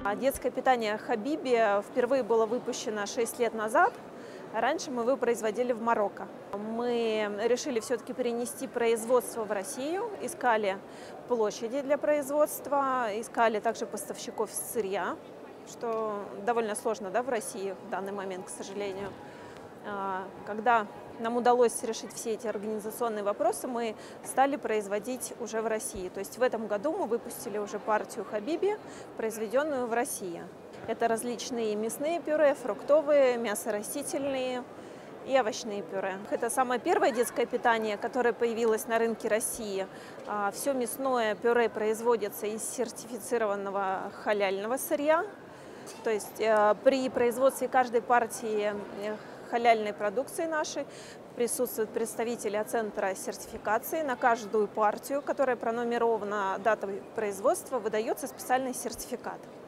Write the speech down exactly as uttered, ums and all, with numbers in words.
Детское питание Хабиби впервые было выпущено шесть лет назад. Раньше мы его производили в Марокко. Мы решили все-таки перенести производство в Россию, искали площади для производства, искали также поставщиков сырья, что довольно сложно, да, в России в данный момент, к сожалению. Когда нам удалось решить все эти организационные вопросы, мы стали производить уже в России. То есть в этом году мы выпустили уже партию Хабиби, произведенную в России. Это различные мясные пюре, фруктовые, мясорастительные и овощные пюре. Это самое первое детское питание, которое появилось на рынке России. Все мясное пюре производится из сертифицированного халяльного сырья. То есть при производстве каждой партии халяльной продукции нашей присутствуют представители центра сертификации. На каждую партию, которая пронумерована датой производства, выдается специальный сертификат.